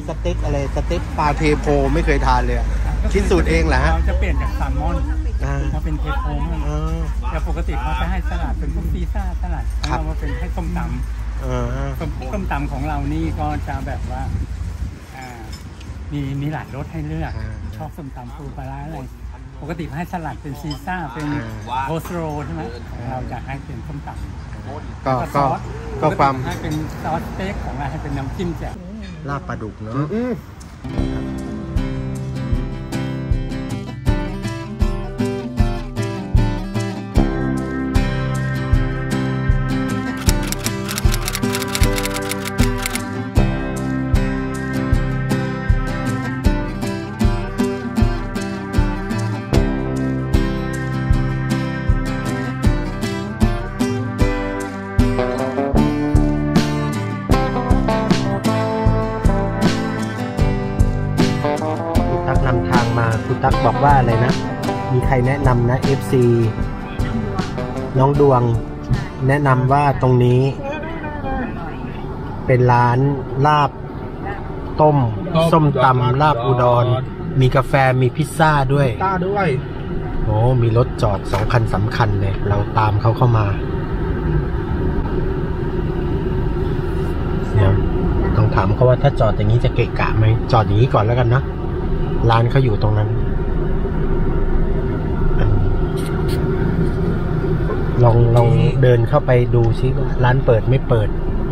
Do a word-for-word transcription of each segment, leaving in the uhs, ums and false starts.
สเต็กอะไรสเต็กปลาเทโพไม่เคยทานเลยคิดสูตรเองเหรอฮะเราจะเปลี่ยนจากแซลมอนมาเป็นเทโพมั่งแต่ปกติเขาจะให้สลัดเป็นพวกซีซ่าสลัดเรามาเป็นให้ส้มตำส้มตำของเรานี่ก็จะแบบว่ามีมีหลายรสให้เลือกชอบส้มตำปูปลาร้าอะไรปกติให้สลัดเป็นซีซ่าเป็นโคสโรใช่ไหมเราจะให้เป็นส้มตำก็ก็ก็ความให้เป็นซอสสเต็กของเราให้เป็นน้ำจิ้มแจ่วลาบปลาดุกเนาะคุณตั๊กบอกว่าอะไรนะมีใครแนะนำนะ เอฟ ซี น้องดวงแนะนำว่าตรงนี้เป็นร้านลาบต้มส้มตำลาบอุดรมีกาแฟมีพิซซ่าด้วยพิซซ่าด้วยโอ้มีรถจอดสองคันสำคัญเลยเราตามเขาเข้ามาเดี๋ยวต้องถามเขาว่าถ้าจอดอย่างนี้จะเกะกะไหมจอดอย่างนี้ก่อนแล้วกันนะร้านเขาอยู่ตรงนั้นลองลองเดินเข้าไปดูซิว่าร้านเปิดไม่เปิด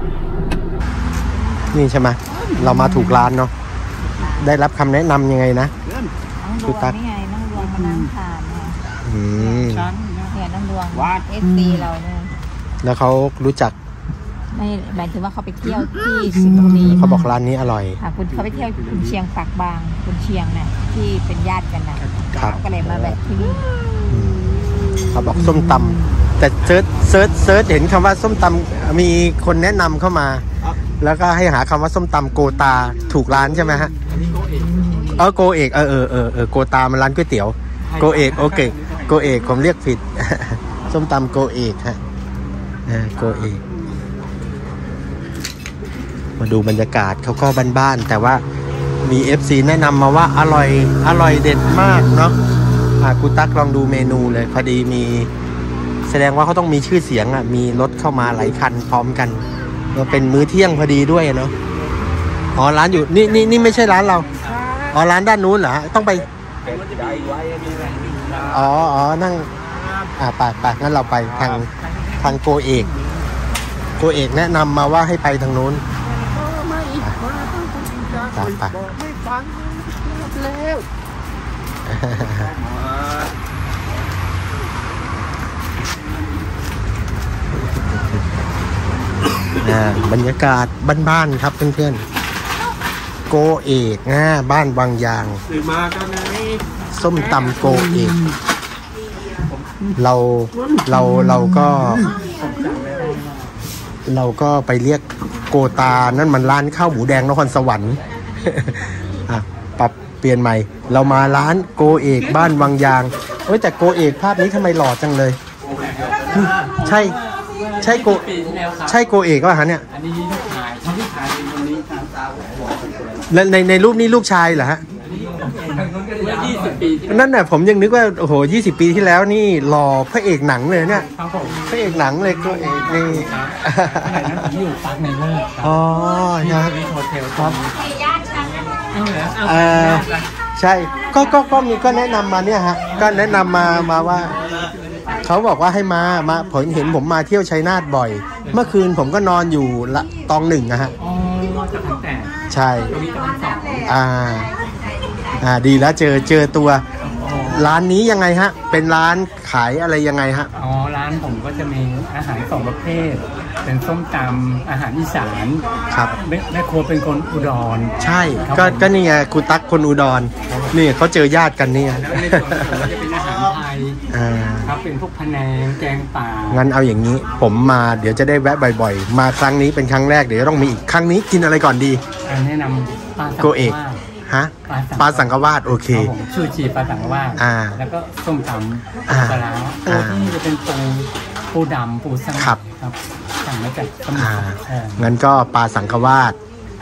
นี่ใช่ไหมเรามาถูกร้านเนาะได้รับคำแนะนำยังไงนะน้องดวงนี่ไงน้องดวงมานั่งทานเนี่ยอืมเนี่ยน้องดวงเอฟซีเราเนี่ยแล้วเขารู้จักไม่หมายถึงว่าเขาไปเที่ยวที่สิงห์บุรีเขาบอกร้านนี้อร่อยค่ะคุณเขาไปเที่ยวคุณเชียงปากบางคุณเชียงเนี่ยที่เป็นญาติกันนะก็เลยมาแบบที่นี่เขาบอกส้มตำแต่เซิร์ชเซิร์ชเซิร์ชเห็นคำว่าส้มตำมีคนแนะนำเข้ามาแล้วก็ให้หาคำว่าส้มตำโกตาถูกร้านใช่ไหมฮะเออโกเอกเออเออเออเออโกตามันร้านก๋วยเตี๋ยวโกเอกโอเคโกเอกผมเรียกผิดส้มตำโกเอกฮะโกเอกมาดูบรรยากาศเขาก็บ้านๆแต่ว่ามี เอฟ ซี แนะนำมาว่าอร่อยอร่อยเด็ดมากเนาะอ่ะกูตักลองดูเมนูเลยพอดีมีแสดงว่าเขาต้องมีชื่อเสียงอ่ะมีรถเข้ามาหลายคันพร้อมกันก็เป็นมื้อเที่ยงพอดีด้วยเนาะอ๋อร้านอยู่นี่นี่นี่ไม่ใช่ร้านเราอ๋อร้านด้านนู้นเหรอต้องไปอ๋ออ๋อนั่งอ่ะไปไปงั้นเราไปทางทางโกเอกโกเอกแนะนำมาว่าให้ไปทางนู้นไปไปไม่ฟังแล้วบรรยากาศบ้านๆครับเพื่อนๆโกเอกนะบ้านบางยางส้มตำโกเอกเราเราเราก็เราก็ไปเรียกโกตานั่นมันร้านข้าวหมูแดงนครสวรรค์อ่ะปรับเปลี่ยนใหม่เรามาร้านโกเอกบ้านวังยางเอ้ยแต่โกเอกภาพนี้ทำไมหล่อจังเลยใช่ใช่โกใช่โกเอกว่าฮะเนี่ยอันนี้ลูกชายลูกชายเป็นคนนี้ครับและในในรูปนี้ลูกชายเหรอฮะนั่นน่ะผมยังนึกว่าโอ้โหยี่สิบปีที่แล้วนี่หล่อพระเอกหนังเลยเนี่ยพระเอกหนังเลยโกเอกนี่อยู่ปักในเลิศอ๋อครับเออใช่ก็ก็ก็มีก็แนะนำมาเนี่ยฮะก็แนะนำมามาว่าเขาบอกว่าให้มามาผมเห็นผมมาเที่ยวชัยนาทบ่อยเมื่อคืนผมก็นอนอยู่ละตองหนึ่งนะฮะใช่อ่าอ่าดีแล้วเจอเจอตัวร้านนี้ยังไงฮะเป็นร้านขายอะไรยังไงฮะอ๋อร้านผมก็จะมีอาหารสองประเภทเป็นส้มตำอาหารอีสานครับแม่ครัวเป็นคนอุดรใช่ก็ก็นี่ไงคุณตั๊กคนอุดรนี่เขาเจอญาติกันนี่แล้วในส่วนผมก็จะเป็นอาหารไทยอ่าครับเป็นพวกพะแนงแกงป่างั้นเอาอย่างนี้ผมมาเดี๋ยวจะได้แวะบ่อยๆมาครั้งนี้เป็นครั้งแรกเดี๋ยวต้องมีอีกครั้งนี้กินอะไรก่อนดีแนะนำปลาโกเอกฮะปลาสังกวาดโอเคชื่อจีปลาสังกวาดแล้วก็ส้มตำปลาตัวที่จะเป็นปูปูดำปูสังครับสั่งมาจากสมุทรงั้นก็ปลาสังกวาด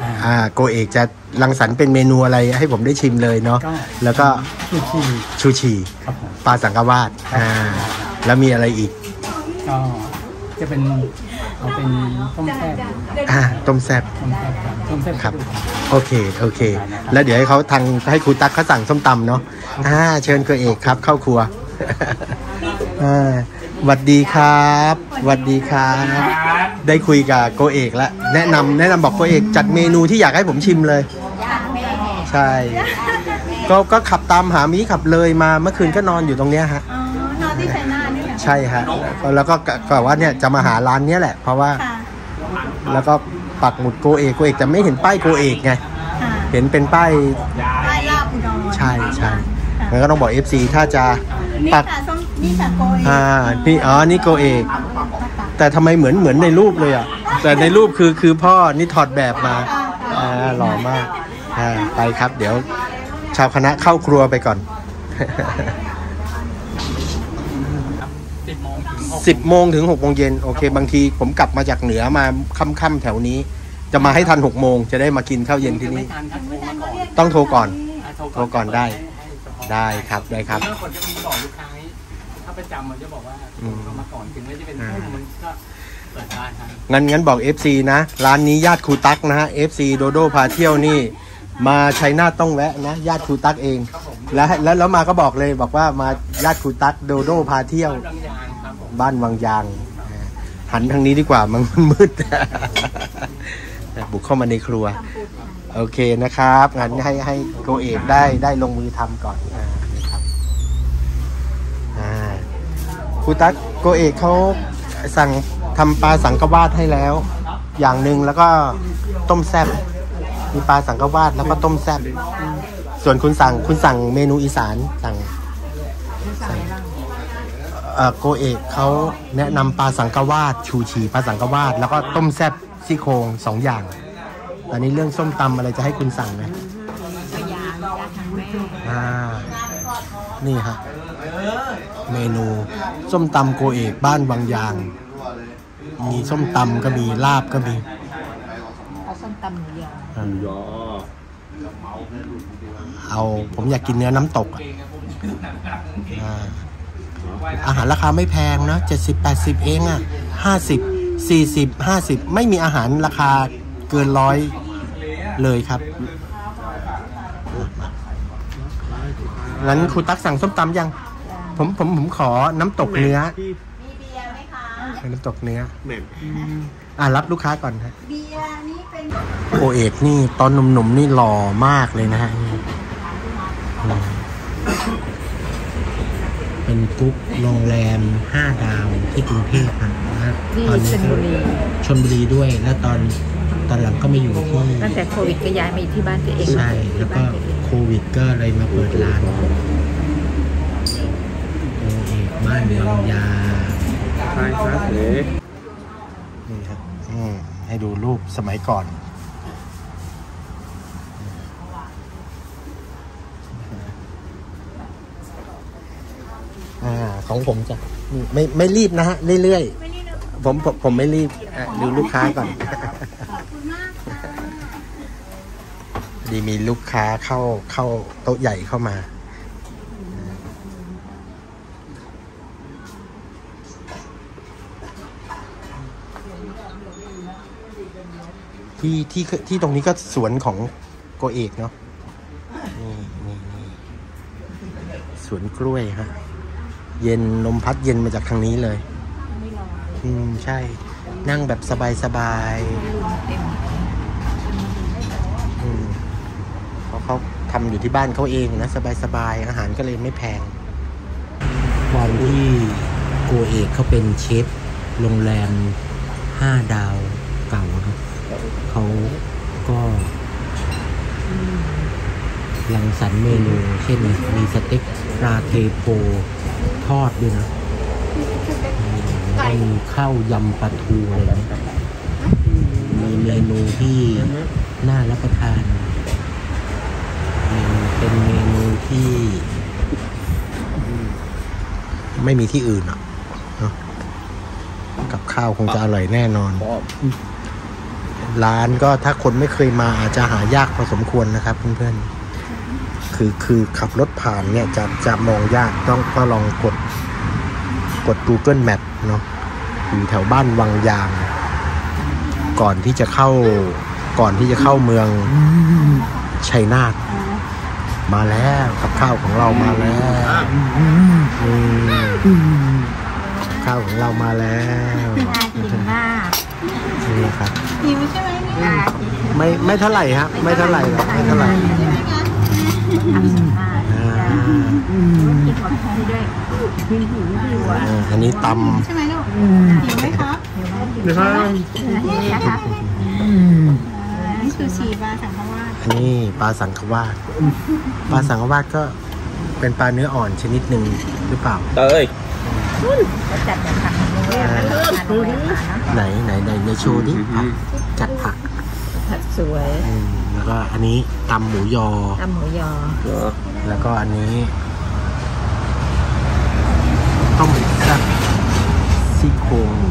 อ่าโกเอกจะรังสรรค์เป็นเมนูอะไรให้ผมได้ชิมเลยเนาะแล้วก็ชูชีชูชีปลาสังกะวาดอ่าแล้วมีอะไรอีกก็จะเป็นเอาเป็นต้มแซ่บอ่าต้มแซ่บต้มแซ่บต้มแซ่บครับโอเคโอเคแล้วเดี๋ยวให้เขาทางให้ครูตั๊กเขาสั่งส้มตำเนาะอ่าเชิญโกเอกครับเข้าครัวอ่าสวัสดีครับสวัสดีครับได้คุยกับโกเอกแล้วแนะนำแนะนำบอกโกเอกจัดเมนูที่อยากให้ผมชิมเลยใช่ก็ก็ขับตามหามีขับเลยมาเมื่อคืนก็นอนอยู่ตรงเนี้ยฮะอ๋อนอนที่ชัยนาทนี่แหละใช่ฮะแล้วก็ก็ว่าเนี่ยจะมาหาร้านนี้แหละเพราะว่าแล้วก็ปักหมุดโกเอกโกเอกจะไม่เห็นป้ายโกเอกไงเห็นเป็นป้ายป้ายลาบอุดรใช่ใช่งั้นก็ต้องบอก เอฟ ซี ถ้าจะปักนี่ค่ะโกเอกอ่านี่อ๋อนี่โกเอกแต่ทำไมเหมือนเหมือนในรูปเลยอ่ะแต่ในรูปคือคือพ่อนี่ถอดแบบมาอ่าหล่อมากอ่าไปครับเดี๋ยวชาวคณะเข้าครัวไปก่อนสิบโมงถึงหกโมงเย็นโอเคบางทีผมกลับมาจากเหนือมาค่ำๆแถวนี้จะมาให้ทันหกโมงจะได้มากินข้าวเย็นที่นี่ต้องโทรก่อนโทรก่อนได้ได้ครับได้ครับเมื่อคนจะมีบอกลูกค้าถ้าประจำมันจะบอกว่าเอามาก่อนถึงไม่จะเป็นทุ่มมันก็เปิดร้านครับงั้นงั้นบอก เอฟ ซี นะร้านนี้ญาติครูตั๊กนะฮะ เอฟ ซี โดโดพาเที่ยวนี่มาชัยนาทต้องแวะนะญาติครูตั๊กเองแล้วแล้วแล้วมาก็บอกเลยบอกว่ามาญาติครูตั๊กโดโดพาเที่ยวบ้านวังยางหันทางนี้ดีกว่ามันมืดบุกเข้ามาในครัวโอเคนะครับงั้นให้ให้โกเอกได้ได้ลงมือทำก่อนนะครับครูตั๊กโกเอกเขาสั่งทำปลาสังกะวาดให้แล้วอย่างหนึ่งแล้วก็ต้มแซ่บมีปลาสังกะวาดแล้วก็ต้มแซ่บส่วนคุณสั่งคุณสั่งเมนูอีสานสั่งสั่งโกเอกเขาแนะนำปลาสังกะวาดชูชีปลาสังกะวาดแล้วก็ต้มแซ่บซี่โครงสองอย่างตอนนี้เรื่องส้มตำอะไรจะให้คุณสั่งไหมอ่านี่ฮะเมนูส้มตำโกเอกบ้านวังยางมีส้มตำก็มีลาบก็มีเอาส้มตำหมูยอเอาผมอยากกินเนื้อน้ำตกอ่าอาหารราคาไม่แพงนะเจ็ดสิบแปดสิบเองอ่ะห้าสิบสี่สิบห้าสิบไม่มีอาหารราคาเกินร้อยเลยครับงั้นครูตั๊กสั่งส้มตำยังผมผมผมขอน้ำตกเนื้อมีเบียร์ไหมคะน้ำตกเนื้ออ่ารับลูกค้าก่อนครับเบียร์นี่เป็นโกเอกนี่ตอนหนุ่มๆนี่หล่อมากเลยนะฮะเป็นกุ๊กโรงแรมห้าดาวที่กรุงเทพนะครับตอนนี้ชลบุรีชลบุรีด้วยแล้วตอนตอนหลังก็มาอยู่ที่ตั้งแต่โควิดก็ย้ายมาอยู่ที่บ้านตัวเองใช่แล้วก็โควิดก็เลยมาเปิดร้านโกเอกบ้านวังยาใช่ครับนี่ครับให้ดูรูปสมัยก่อนอ่าของผมจะไม่ไม่รีบนะฮะเรื่อยๆผมผมผมไม่รีบดูลูกค้าก่อนดีมีลูกค้าเข้าเข้าโต๊ะใหญ่เข้ามาที่ที่ที่ตรงนี้ก็สวนของโกเอกเนาะนี่นี่นี่สวนกล้วยฮะเย็นลมพัดเย็นมาจากทางนี้เลยอืมใช่นั่งแบบสบายๆอืมเพราะเขาทำอยู่ที่บ้านเขาเองนะสบายๆอาหารก็เลยไม่แพงความที่โกเอกเขาเป็นเชฟโรงแรมห้าดาวเก่านะเขาก็รังสรรค์เมนูเช่นมีสเต็กปลาเทโพทอดด้วยนะมีข้าวยำปลาทูอะไรนะมีเมนูที่น่ารับประทานเป็นเมนูที่ไม่มีที่อื่นอ่ะกับข้าวคงจะอร่อยแน่นอนร้านก็ถ้าคนไม่เคยมาอาจจะหายากพอสมควรนะครับเพื่อนๆคือคือขับรถผ่านเนี่ยจะจะมองยากต้องก็ลองกดกด Google Map เนาะอยู่แถวบ้านวังยางก่อนที่จะเข้าก่อนที่จะเข้าเมืองชัยนาทมาแล้วกับข้าวของเรามาแล้วกับข้าวของเรามาแล้วน่ากินมากนี่ครับหิวใช่ไหมเนี่ยน่ากินไม่ไม่เท่าไหร่ฮะไม่เท่าไหร่หรอกไม่เท่าไหร่ใช่ไหมคะทำสดมากอ่ากินหอมให้ด้วยหิวหิวหิวอ่ะอ่าอันนี้ตใช่ไหมลูกหิวไหมครับหิวมากหิวมากนี่นะคะนี่คือชีบาสังฆวาสำนี่ปลาสังขวาสปลาสังขวาสก็เป็นปลาเนื้ออ่อนชนิดหนึ่งหรือเปล่าเอ้ยก็จัดแบบผักโรงแรมแล้วทานโรงแรมมาเนาะไหนไหนไหนในโชว์ดิผักจัดผักผักสวยอืมแล้วก็อันนี้ตำหมูยอตำหมูยอแล้วก็อันนี้ต้มแซ่บซี่โครงหมู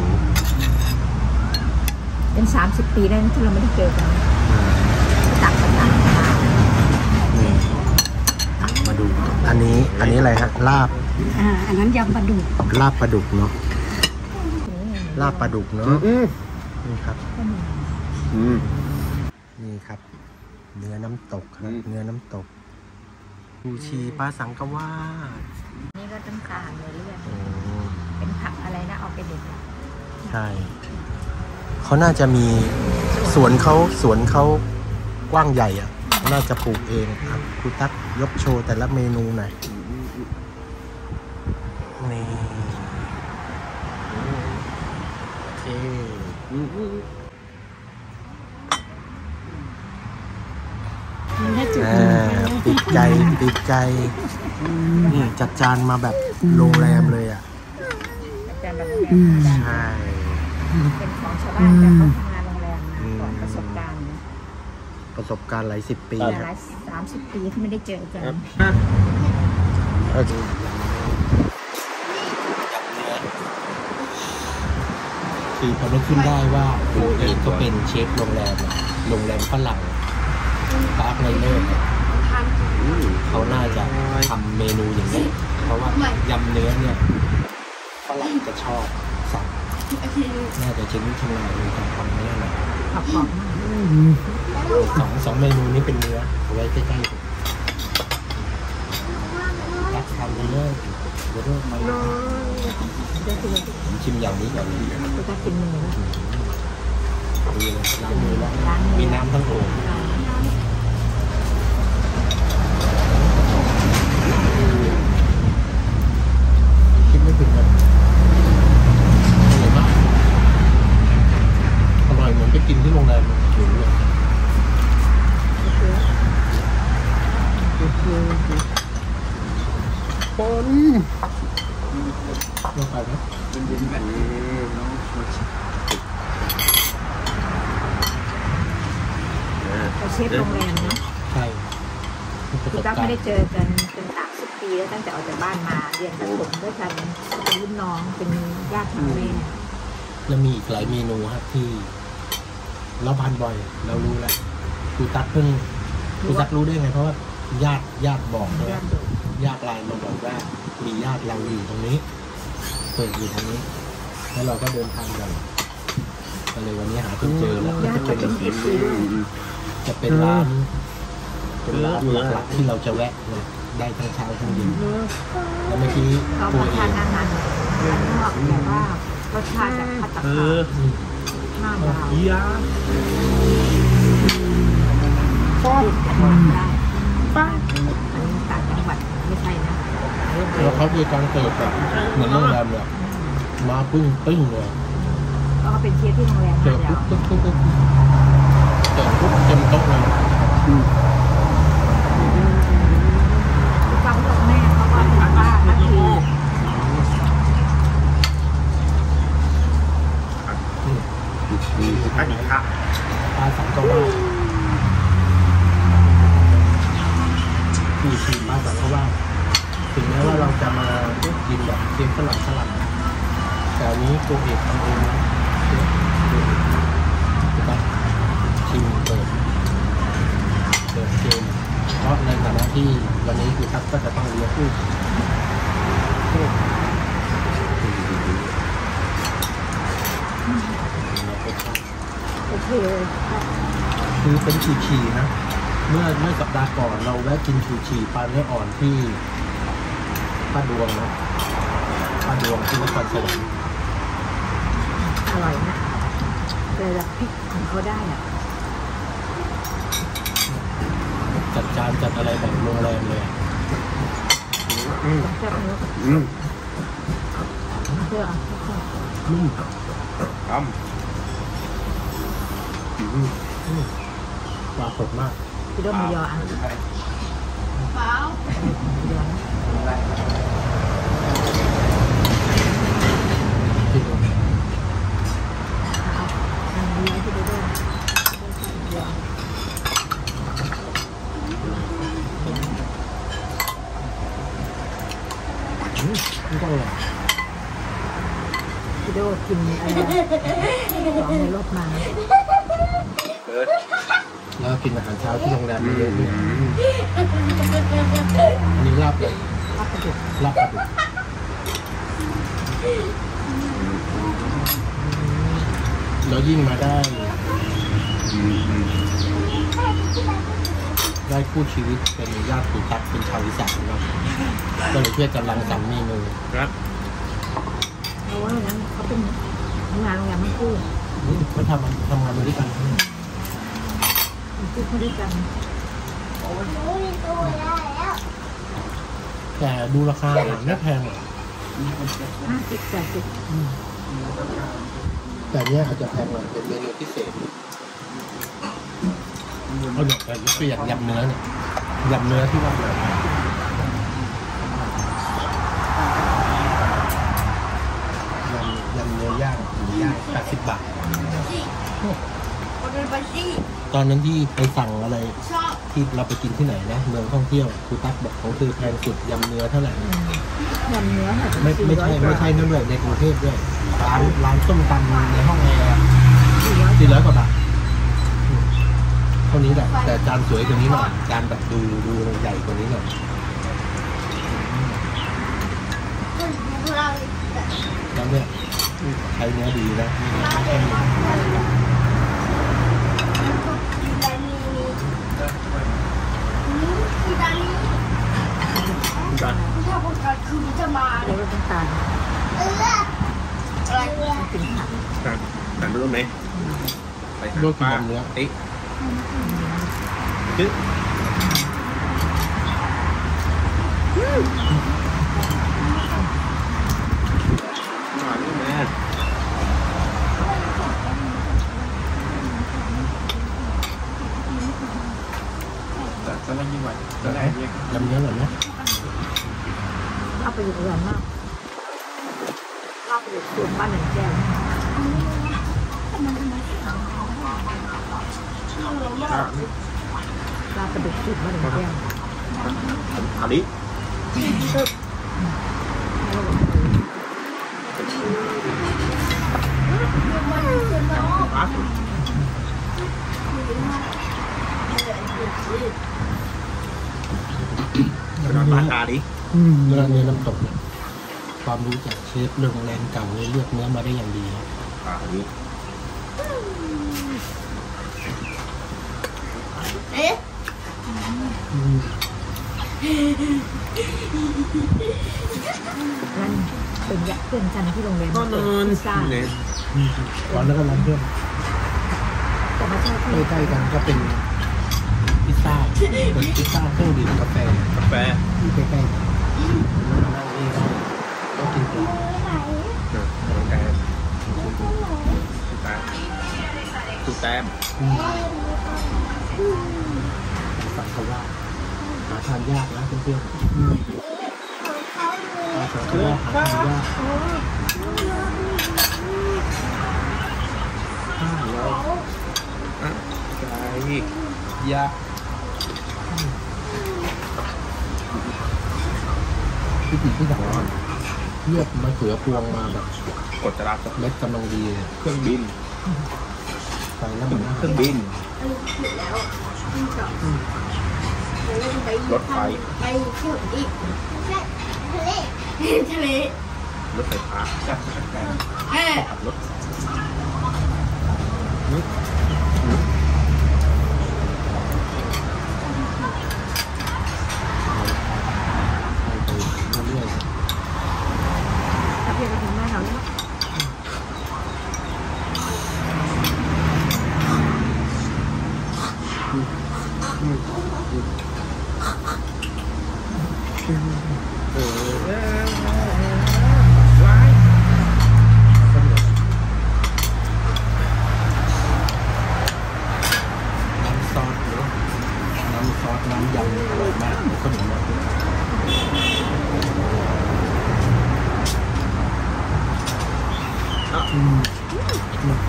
เป็นสามสิบปีแล้วที่เราไม่ได้เจอกันอ่าต่างกันต่างกันนี่มาดูอันนี้อันนี้อะไรฮะลาบอ่าอันนั้นยำปลาดุกลาบปลาดุกเนาะลาบปลาดุกเนาะนี่ครับอืมนี่ครับ เนื้อน้ำตกครับอืมเนื้อน้ำตกซูชีปลาสังกะวาสนี่ก็ต้องการเลยเรียกอืมเป็นผักอะไรนะออร์แกนิกใช่เขาน่าจะมีสวนเขาสวนเขากว้างใหญ่อ่ะน่าจะปลูกเองครับครูตั๊กยกโชว์แต่ละเมนูหน่อยนี่โอเคมันได้จุดอ่าติดใจติดใจนี่จัดจานมาแบบโรงแรมเลยอ่ะอาจารย์แบบนี้ใช่เป็นของชาวบ้านแต่เขาทำงานโรงแรมมาก่อนประสบการณ์ประสบการณ์หลายสิบปีหคลารับยสามสิบปีที่ไม่ได้เจอกันโอเคคือพอนึกขึ้นได้ว่าตัวเองก็เป็นเชฟโรงแรมอะโรงแรมฝรั่งปาร์คไนเนอร์เขาน่าจะทำเมนูอย่างนี้ เพราะว่ายำเนื้อเนี่ยฝรั่งจะชอบสั่งน่าจะชิ้นชำนาญในการทำเนื้อหน่อยขอบคุณมากสองสองเมนูนี้เป็นเนื้อเอาไว้ใกล้ๆรักทำเนื้อเดี๋ยวเริ่มมาผมชิมอย่างนี้อย่างนี้ก็จะกินเนื้อดีเลยล้างมือแล้วมีน้ำทั้งโอ่งคิดไม่ถึงเลยอร่อยมากอร่อยเหมือนไปกินที่โรงแรมอยู่เลยคนลงไปไหมเขาเชฟโรงแรมเนาะใช่คือก็ไม่ได้เจอกันเป็นสามสิบปีแล้วตั้งแต่ออกจากบ้านมาเรียนประถมด้วยกันเป็นรุ่นน้องเป็นญาติของแม่แล้วมีอีกหลายเมนูครับที่เราผ่านบ่อยเรารู้แล้วครูตั๊กเพิ่งครูตั๊กรู้ได้ไงเพราะว่าญาติญาติบอกใช่ไหมญาติดุญาติไลน์มาบอกว่ามีญาติเราอยู่ตรงนี้เปิดอยู่ตรงนี้ แล้วเราก็เดินทางกันก็เลยวันนี้หาจนเจอแล้วญาติจะก็เป็นเป็นเอฟซีด้วยจะเป็นร้านเป็นร้านหลักๆที่เราจะแวะเลยได้ทั้งเช้าทั้งเย็นแล้วเมื่อกี้เขาตัวมาเอทานงอาหารข้างนอกแต่ว่ารสชาติแบบพัตตาคารมากเราที่จังหวัดได้ป้าอันนี้ต่างจังหวัดไม่ใช่นะแล้วเขามีการเสิร์ฟแบบเหมือนโรงแรมเลยมาปึ้งปึ้งเลยก็เป็นเชฟที่โรงแรมเสิมาร์ฟแล้ปุ๊วบปุ๊บปุ๊บปุ๊บเสิร์ฟปุ๊บเต็มโต๊ะเลยฟังจากแม่เขาก็ถือว่าก็คืออันนี้ค่ะปลาสังกะวาสมีชีปลาสังกะวาสถึงแม้ว่าเราจะมากินแบบเพียงสลัดสลัดแต่อันนี้ตัวเอกทำเองนะถูกปะเพราะในฐานะที่วันนี้คือทักก็จะต้องเลี้ยงลูกโอเคเลยคือเป็นชูชีนะเมื่อเมื่อสัปดาห์ก่อนเราแวะกินชูชีปลาเนื้ออ่อนที่ป้าดวงนะป้าดวงที่นครสวรรค์อร่อยนะแต่แบบพริกของเขาได้อ่ะจัดจานจัดอะไรแบบโรงแรมเลยอืมแซ่บเนื้ออืมเพื่อเอาแซ่บนุ่มครับปลาสดมากพี่ด้มมียออ่ะเปล่ามียอนะที่ดูเอาอันนี้ที่ด้มยออืมนี่ก็อร่อยพี่โดกินอะไรของในรถมาแล้วกินอาหารเช้าที่โรงแรมเยอะเลยอันนี้ลาบเลยรับประดุกลาบปลาดุกแล้วยิ่งมาได้ ได้คู่ชีวิตเป็นญาติปู่ตักเป็นชาวอีสานเนาะก็เลยเพื่อจะรังสรรค์เมนูครับเพราะว่านั้นเขาเป็นงานโรงแรมมันกู้เขาทำทำงานมาด้วยกันมันกู้เขาด้วยกันแต่ดูราคาอาหารไม่แพงหรอกห้าสิบแปดสิบแต่เนี้ยอาจจะแพงหน่อยเป็นเมนูพิเศษเอาอย่างแต่ยกตัวอย่างยำเนื้อเนี่ยยำเนื้อที่ว่าเนี่ยยำยำเนื้อย่างหมูย่างแปดสิบบาท ตอนนั้นที่ไปสั่งอะไรที่เราไปกินที่ไหนนะเมืองท่องเที่ยวครูตั๊กบอกของเธอแพงสุดยำเนื้อเท่าไหร่ยำเนื้อค่ะไม่ไม่ใช่ไม่ใช่นั่นด้วยในกรุงเทพด้วยร้านร้านส้มตำในห้องแอร์สี่ร้อยกว่าบาทอืมเท่านี้แหละแต่จานสวยกว่านี้หน่อยจานแบบดูดูใหญ่กว่านี้หน่อยแล้วเนี่ยใช้เนื้อดีนะไม่ใช่เนื้อจัดถ้าคนกลางคืนจะมาแล้วก็น้ำตาลอะไรกินผักจัดจัดรู้ไหมไปลวกกินแบบเนื้อติ๊กจึ๊กหวานแม่จัดจะได้ยิ่งไหวจะได้ยิ่งยำเนื้อเหรอเนี่ยเอาไปอยู่เรือนมากเอาไปอยู่ส่วนบ้านหนึ่งแก้วอ่ะลาบประดุกสูตรบ้านหนึ่งแก้วอันนี้ปั๊บเป็นราคาดิเนื้อเนื้อน้ำตกเนี่ยความรู้จากเชฟโรงแรมเก่าเลยเลือกเนื้อมาได้อย่างดีครับอ่าอันนี้เอ๊ะอืมนั่นเป็นยักษ์เพื่อนกันที่โรงเรียนก็นอนพิซซ่าเนี่ยตอนนั้นก็ร้านเพื่อนแต่ไม่ใช่ที่ใกล้ๆกันก็เป็นพิซซ่าเป็นพิซซ่าเครื่องดื่มกาแฟกาแฟที่ใกล้ๆกันนั่งนี่ได้ก็กินกันกาแฟสุดแต้มอืมสั่งเขาว่าหาทานยากนะเพื่อนๆอืมสั่งเขาว่าหาทานยากห้าร้อยอ่ะไก่ยากพิธีที่สองเลือกมะเขือพวงมาแบบกดจะรับเม็ดกำลังดีเลยเครื่องบินใส่แล้วมันน่าเครื่องบินอไปรถไฟไปเที่ยวอีกทะเลทะเลรถไฟฟ้าเออขับรถถ้าเพียงไปถึงบ้านเราแล้วน้ำซอสเนอะน้ำซอสน้ำยำอร่อยมากขนมแบบนี้อืมอืม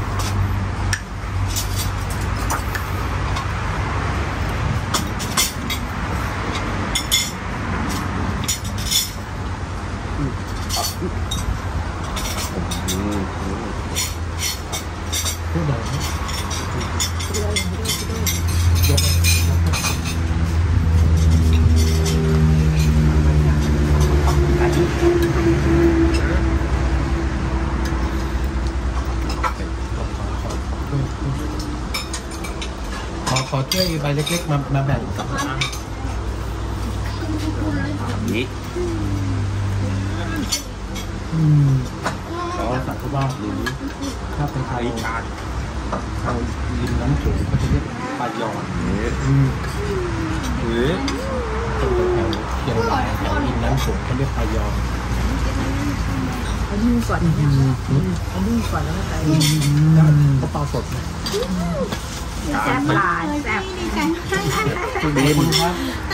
พูดหน่อยนะยก ขอขอช่วยใบเล็กๆมามาแบ่งกับน้นี้ำอืมขอสักว่าหรือถ้าเป็นไทยไอ้ชาติทางริมน้ำโขงเขาจะเรียกปลาหยอดนี้อืมหรือตรงแถวเชียงรายแถวริมน้ำโขงเขาเรียกปลาหยอดเอานึ่งก่อนเนี่ยเอานึ่งก่อนแล้วก็ใส่เขาปลาสดนะแซ่บปลาแซ่บเครื่องบินครับ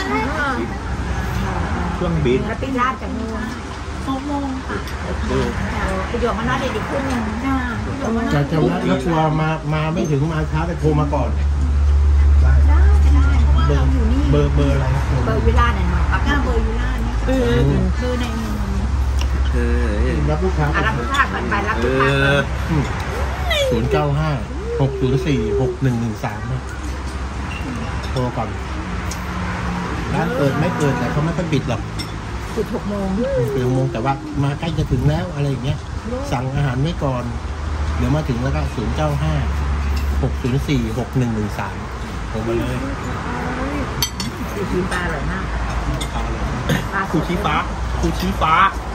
เครื่องบินแล้วปิ้งราดจากนู้นหกโมงค่ะดูประโยคมันน่าจะดีขึ้นนึงจ้าพี่หยกมาจากแถวนั้นแล้วกลัวมามาไม่ถึงมาช้าไปโทรมาก่อน ได้ได้ได้เพราะว่าเราอยู่นี่เบอร์เบอร์อะไรครับเบอร์วิลล่าเนี่ยเนาะปากหน้ากาเบอร์ยูน่าเนี่ยค่ะเบอร์ในมือเออรับลูกค้าอ่ะรับลูกค้าก่อนไปรับลูกค้าก่อนศูนย์เก้าห้าหกศูนย์สี่หกหนึ่งหนึ่งสามโทรก่อนร้านเปิดไม่เปิดแต่เขาไม่ค่อยปิดหรอกสิบหกโมงเป็นโมงแต่ว่ามาใกล้จะถึงแล้วอะไรอย่างเงี้ย สั่งอาหารไว้ก่อน เดี๋ยวมาถึงแล้วก็ศูนย์เก้าห้าหกศูนย์สี่หกหนึ่งหนึ่งสามโทรมาเลยซีฟู้ดปลาอร่อยมากเอาเลยปลาคูชี้ฟ้าคูชี้ฟ้า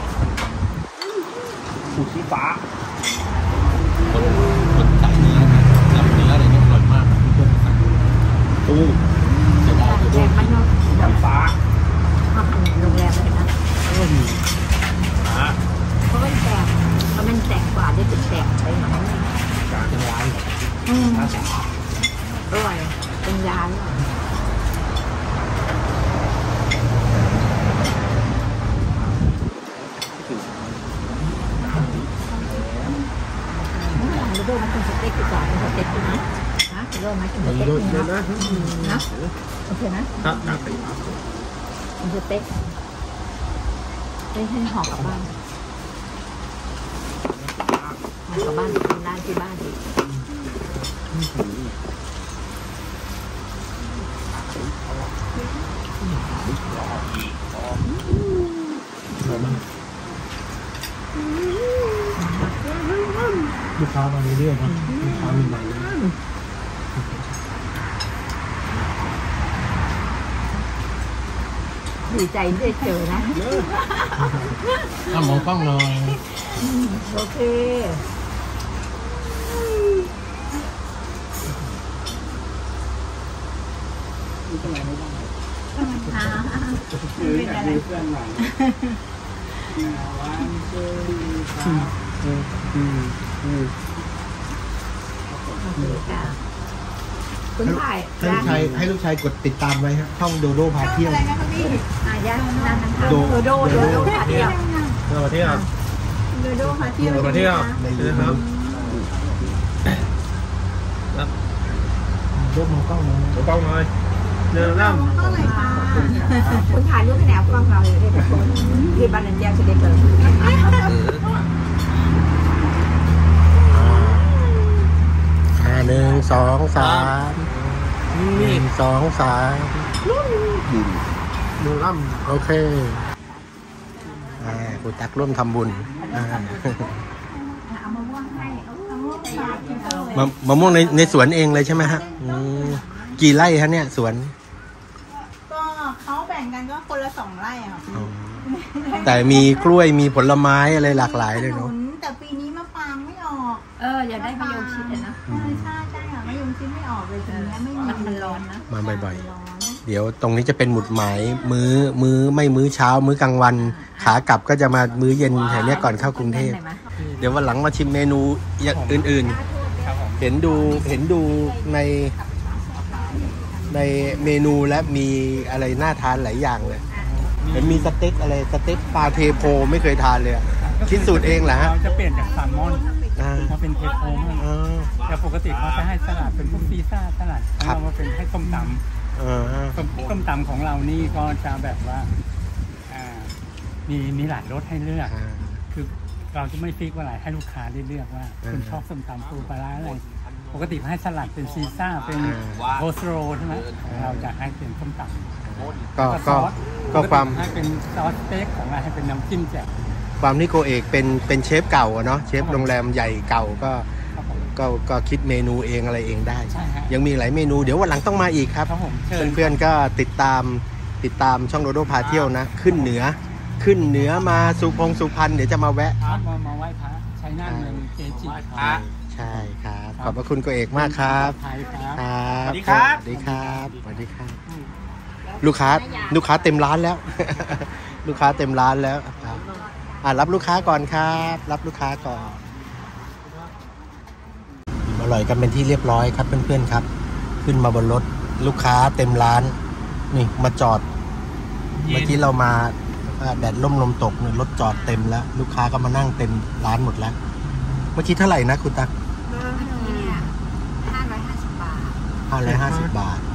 คูชี้ฟ้าคนคนขายเนื้อนะยำเนื้ออะไรเงี้ยอร่อยมากครับเพื่อนๆสั่งตูจะได้จะแดได้งมันเนาะชี้ฟ้าชอบโรงแรมเลยนะอืมอ่ะเพราะมันแตกเพราะมันแตกกว่าได้เป็นแตกไปหน่อยเป็นร้านเหรออืมอร่อยเป็นยาหรือเปล่าเราโดนมากินสเต็กดีกว่าเป็นสเต็กดีไหมฮะเราโดนมากินสมีเต็กด้วยดีเยอะนะนะนะโอเคนะถ้าหนักไปกินสเต็กให้ให้ห่อกลับบ้านห่อกลับบ้านกินร้านที่บ้านดีอร่อยมากลูกค้ามาเรื่อยๆนะลูกค้ามีมาเรื่อยดีใจที่ได้เจอนะๆถ้ามองกล้องหน่อยโอเคคืออยากดูเพื่อนหน่อยวันเจอฟ้าอืมอืมอืมโอเคค่ะคุณถ่ายให้ลูกชายให้ลูกชายกดติดตามไว้ครับช่องโดโดพาเที่ยวอะไรนะคะพี่อายานั่นนะคะโดโดโดโดโดถ่ายเดียวเรามาเที่ยวโดโดค่ะเที่ยวเรามาเที่ยวในนะยูครัทูบบโดมองกล้องหน่อยตัวกล้องเลยเดินน้ำเท่าไหร่คะคุณถ่ายรูปแนวกล้องเราเลยได้ทุกคนที่บ้านนันแจ้งจะได้เจออ่าหนึ่งสองสามหนึ่งสองสามบุญดูล่โอเคอ่าคุณตักร่วมทำบุญอ่าเอามะม่วงให้เอามะม่วงฝากที่เขาเลยมะมะม่วงในในสวนเองเลยใช่ไหมฮะอืมกี่ไร่ฮะเนี่ยสวนก็เขาแบ่งกันก็คนละสองไร่อะค่ะอ๋อแต่มีกล้วยมีผลไม้อะไรหลากหลายเลยเนาะขนุแต่ปีนี้มะปรางไม่ออกเออ อย่าได้มะยงชิดอะนะใช่ใช่ใช่ค่ะมะยงชิดไม่ออกเลยทีเนี้ยไม่มีมันมันร้อนนะมาบ่อยร้อนๆ เดี๋ยวตรงนี้จะเป็นหมุดหมายมื้อมื้อไม่มื้อเช้า มื้อกลางวัน ขากลับก็จะมามื้อเย็นแถวเนี้ยก่อนเข้ากรุงเทพได้ไหมเดี๋ยววันหลังมาชิมเมนูอย่างอื่นครับผมๆ เห็นดูเห็นดูในในเมนูและมีอะไรน่าทานหลายอย่างเลยเห็นมีสเต็กอะไรสเต็กปลาเทโพไม่เคยทานเลยอะคิดสูตรเองเหรอฮะเราจะเปลี่ยนจากแซลมอนอ่ามาเป็นเทโพมั่งอ่าแต่ปกติเขาจะให้สลัดเป็นพวกซีซ่าสลัดของครับเรามาเป็นให้ส้มตอ่าำส้มส้มตำของเรานี่ก็จะแบบว่าอ่ามีมีหลายรสให้เลือกอ่าคือเราจะไม่ฟิกว่าอะไรให้ลูกค้าได้เลือกว่าอ่าคุณชอบส้มตำปูปลาร้าอะไรปกติเขาให้สลัดเป็นซีซ่าเป็นอ่าโคสโรใช่ไหมเราจะให้เป็นส้มตำก็แล้วก็ซอสก็ความปติให้เป็นซอสสเต็กของเราให้เป็นน้ำจิ้มแจ่วความที่โกเอกเป็นเป็นเชฟเก่าอะเนาะเชฟโรงแรมใหญ่เก่าก็ครับผมก็ก็คิดเมนูเองอะไรเองได้ใช่ฮะยังมีหลายเมนูเดี๋ยววันหลังต้องมาอีกครับครับผมเชิญเพื่อนๆก็ติดตามติดตามช่องโดโดพาเที่ยวนะ ขึ้นเหนือขึ้นเหนือมาสุพงสุพรรณเดี๋ยวจะมาแวะครับมามาไหว้พระชัยนาทเมืองเกจิใช่ครับ ขอบพระคุณโกเอกมากครับไทยครับครับสวัสดีครับสวัสดีครับสวัสดีครับ ลูกค้าลูกค้าเต็มร้านแล้ว ลูกค้าเต็มร้านแล้วครับอ่ารับลูกค้าก่อนครับ รับลูกค้าก่อนอร่อยกันเป็นที่เรียบร้อยครับเพื่อนๆครับ ขึ้นมาบนรถลูกค้าเต็มร้าน นี่มาจอด เมื่อกี้เรามาอ่าแดดร่มลมตกเนี่ยรถจอดเต็มแล้ว ลูกค้าก็มานั่งเต็มร้านหมดแล้ว เมื่อกี้เท่าไหร่นะคุณตั๊กนี่เนี่ยห้าร้อยห้าสิบบาทห้าร้อยห้าสิบบาท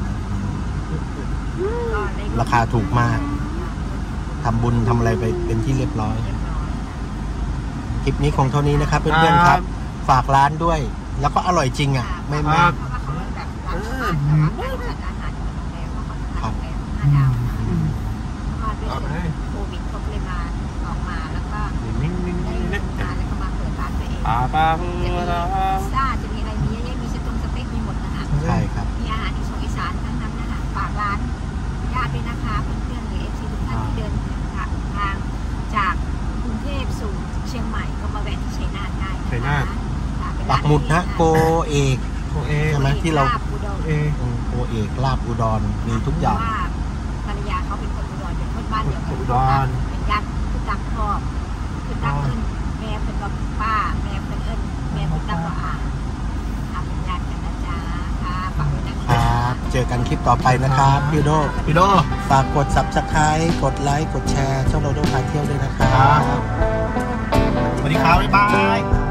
ก็ได้ราคาถูกมากทำบุญทำอะไรไปเป็นที่เรียบร้อย คลิปนี้คงเท่านี้นะครับเพื่อนๆครับ ฝากร้านด้วย แล้วก็อร่อยจริงอ่ะ ไม่เพไม่ราะว่าเขาเป็นแบบร้านชาวบ้านแต่ว่าไม่จัดอาหารของโรงแรมเขาก็ทำโรงแรมห้าดาวมาเพราะว่าด้วยโควิดเขาก็เลยมาออกมาแล้วก็ได้มาแล้วก็มาเปิดร้านตัวเองอ่าปลาพูจะมีดาพิซซ่าจะมีอะไรมีเยอะแยะมีสตูสเต็กมีหมดนะคะใช่ครับมีอาหารอีสานอีสานทั้งนั้นนะคะฝากร้านญาติด้วยนะคะเพื่อนๆหรือเอฟซีทุกท่านที่เดินทางจากกรุงเทพสู่เชียงใหม่ก็มาแวะที่ชัยนาทได้นะคะค่ะเป็นปัร้าก นหมุดนะโกเอกโอเอใช่ไหมที่เราลบอุดรเออืมโกเอกลาบอุดรมีทุกอย่างเพระว่าภรรยาเขาเป็นคนอุดรเป็นคนบ้านเดียวกันอุดรเป็นญาติคือตักพ่อคือตักเอิ้นแม่เป็นว่าป้าแม่เป็นเอิ้นแม่เป็นตักว่าอาอาเป็นญาติกันนะจ๊ะค่ะฝากด้วยนะคคะรับ เจอกันคลิปต่อไปนะครับพี่โดพี่โดฝากกด ซับสไครบ์ กดไลค์ กดแชร์ช่องโดโดพาเที่ยวด้วยนะครับสวัสดีครับ บ๊ายบาย